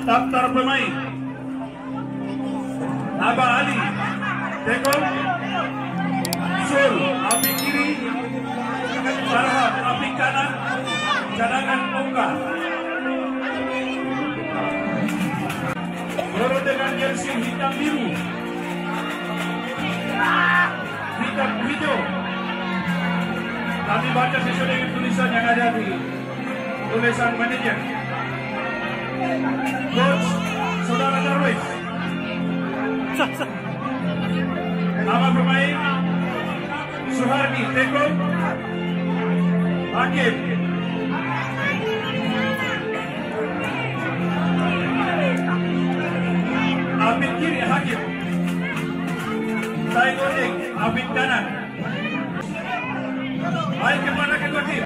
daftar pemain. Aba Ali, Tekong, Sul, api kiri, Farhan, api kanan, cadangan Oka. Loro dengan jersey hitam biru, hitam hijau. Kami baca sesuai dengan tulisan yang ada di tulisan manajer. Coach Saudara Darwis. Nama pemain Suhardi, Tekong, Hakim. Abid kiri Hakim. Said Oding, Abid kanan. Baik, kemana kedua tim?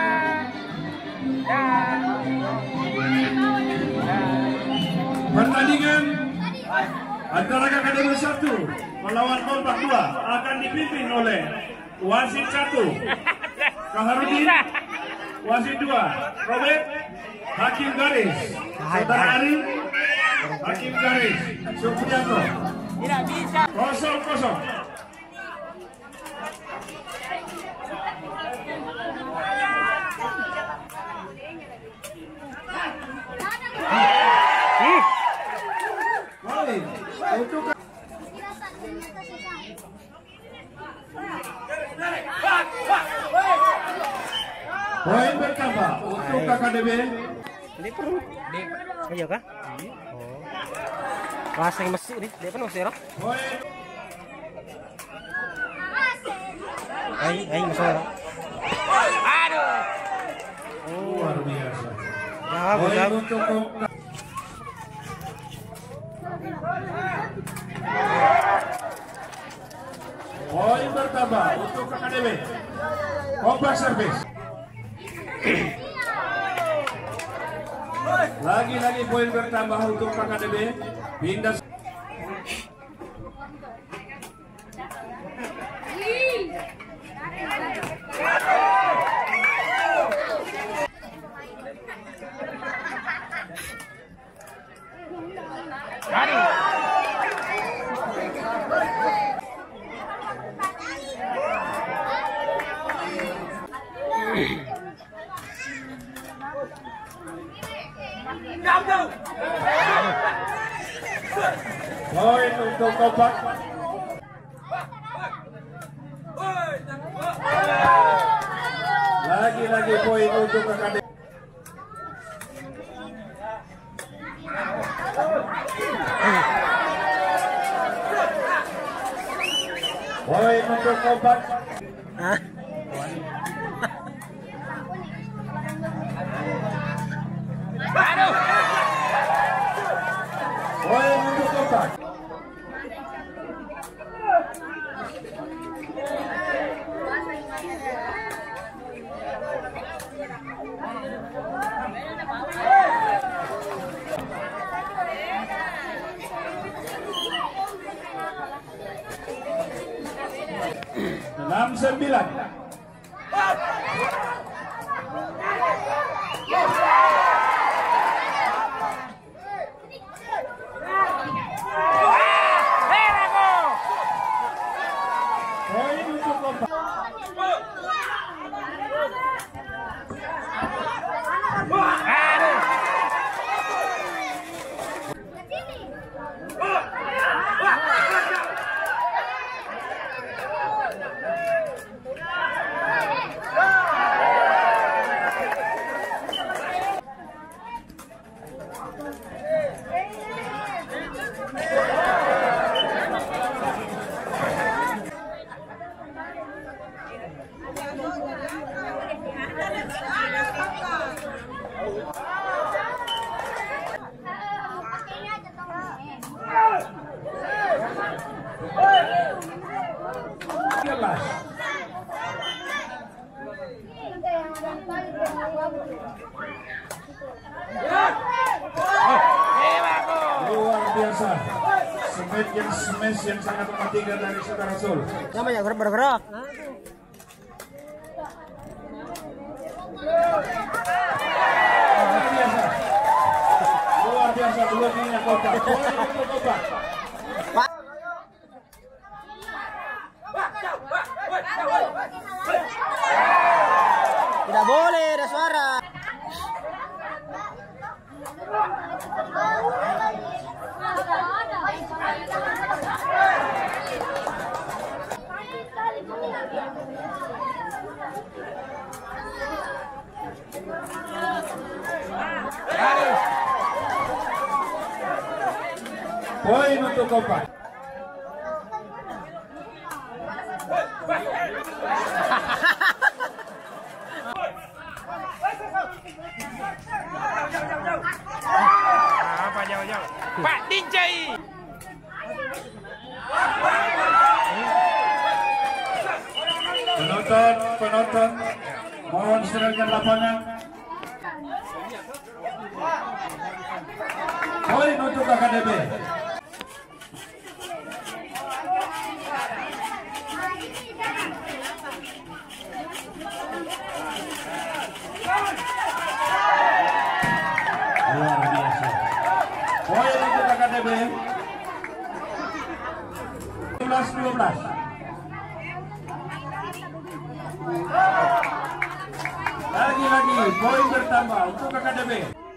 Pertandingan antara Akademi 1 melawan Kompak 2 akan dipimpin oleh wasit 1 Kaharudin, wasit 2 Robert, hakim garis Saudara Ari, hakim garis Supriyanto. Tidak bisa. 0-0. Untuk poin bertambah untuk KKDB. Ini perlu. Iya kah? Oh. Rasa yang masuk nih, dia kan masih roh. Poin. Ayo masuk. Aduh. Luar biasa. Poin untuk poin bertambah untuk KKDB. Kompak Service. Lagi-lagi poin bertambah untuk KKDB. Pindah. Poin untuk Kompak. Lagi-lagi poin untuk KKD. Poin untuk Kompak. Poin untuk Kompak. Enam 9. Poin untuk Kompak. Luar biasa, smash yang sangat mematikan dari Saudara Sul. Namanya bergerak. Luar biasa, laginya kotak. Poin untuk kotak. Tidak boleh ada suara. Poin untuk Kompak. Apa jauh-jauh? Pak DJ. Penonton, mohon serahkan lapangan. Poin untuk KKDB. Luar biasa. Poin untuk KKDB. 12-12. Lagi-lagi poin bertambah untuk KKDB.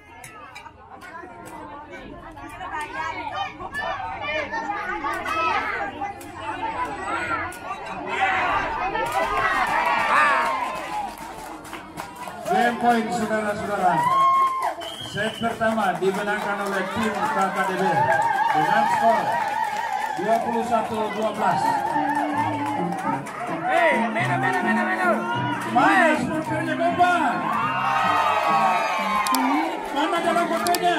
Game point saudara-saudara. Set pertama dimenangkan oleh tim KKDB dengan skor 21-12. Mana supporternya Kompak? Mana dalam kontenya?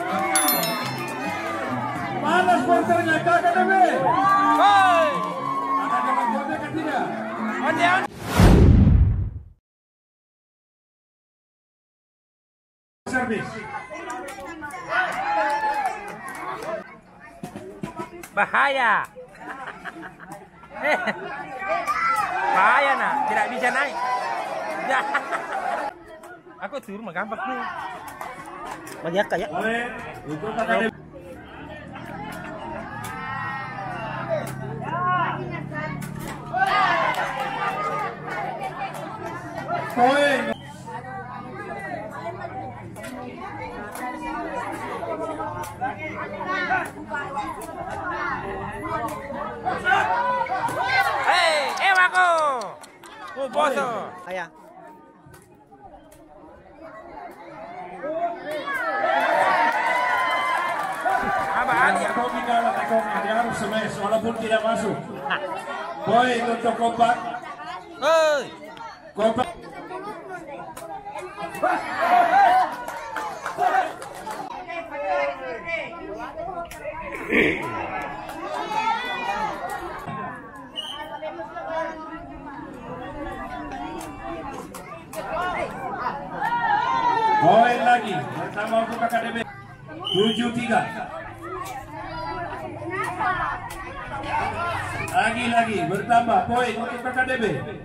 Mana supporternya KKDB? Ada dalam kontenya kan tidak? Servis. Bahaya. Bahaya nak, tidak bisa naik. Aku turun mah gampang nih. Banyak kayak. Oleh untuk KKDB. Poin. Ewaku. Boso. Ayah. Dia harus smash walaupun tidak masuk. Poin untuk Kompak. Kompak. Poin lagi bertambah untuk KKDB 7-3. Lagi bertambah poin untuk KKDB.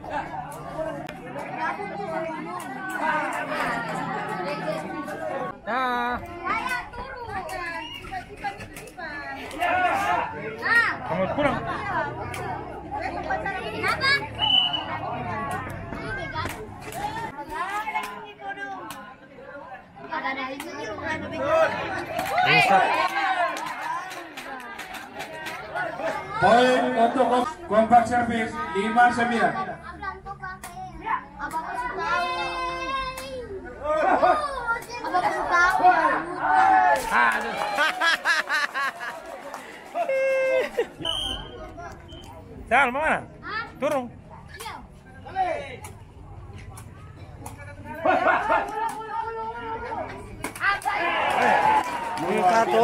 Kamu pulang. Poin untuk Kompak servis 5-9. Sal, mau mana? Turun. Satu.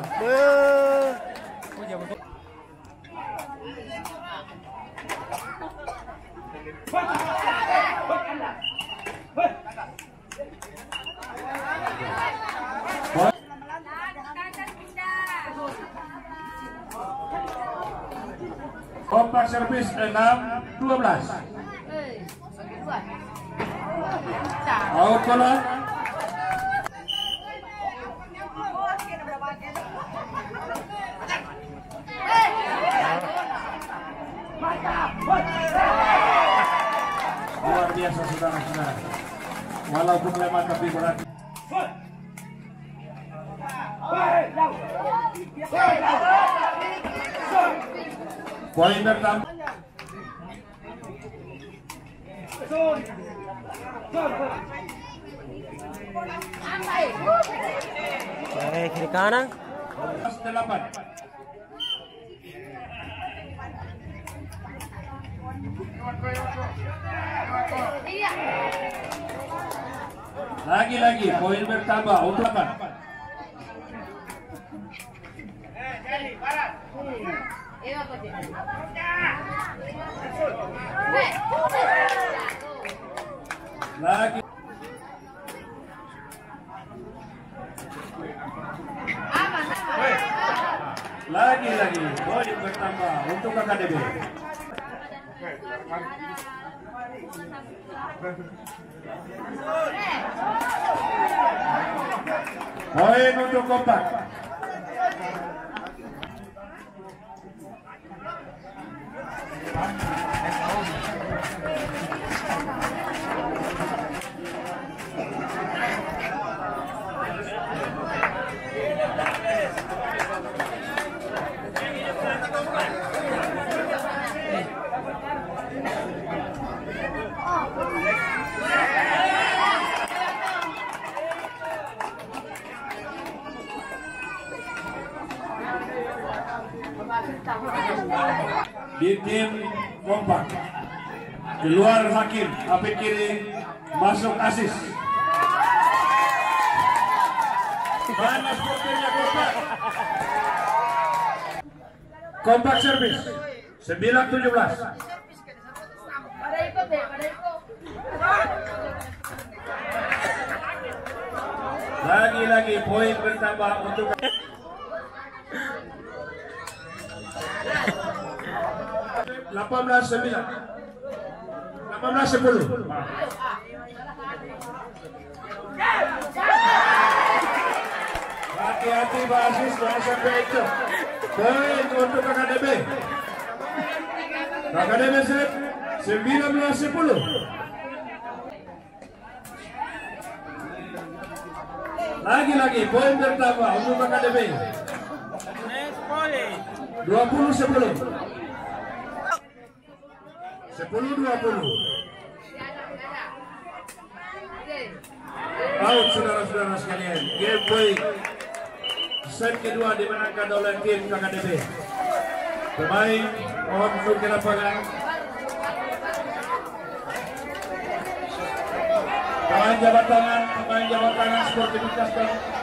Kompak servis 6-12. Out bola. Luar biasa saudara-saudara. Walaupun lemah tapi berarti. Poin bertambah. Kiri kanan. 8. Lagi-lagi poin bertambah untuk 8. Lagi. Lagi-lagi poin bertambah untuk KKDB. Poin untuk Kompak. Di tim Kompak di luar hakim apik kiri masuk asis. Mana sporternya Kompak? Kompak servis 9-17. Lagi-lagi poin bertambah untuk 18-9. 18-10. Hati-hati basis jangan sampai itu. Poin untuk KKDB. KKDB set 19-10. Lagi-lagi poin bertambah untuk KKDB. 20-10. 10-20. Out saudara-saudara sekalian. Game point set kedua dimenangkan oleh tim KKDB. Pemain mohon duduk di lapangan. Pemain jabat tangan sportivitas